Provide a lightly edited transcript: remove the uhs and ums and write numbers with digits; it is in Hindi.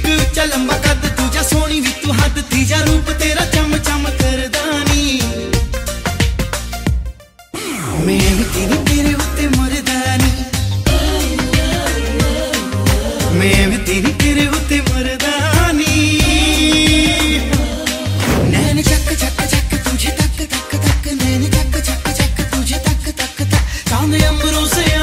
एक उच्चा लंबा कद दूजा सोनी भी तू हद तीजा रूप तेरा चम चम करदानी मैं भी तेरे उत्ते मरदानी मैं भी तेरे उत्ते मरदानी नैन चक चक चक तुझे तक तक तक नैन चक चक चक तुझे तक तक तक चांद अंबरों से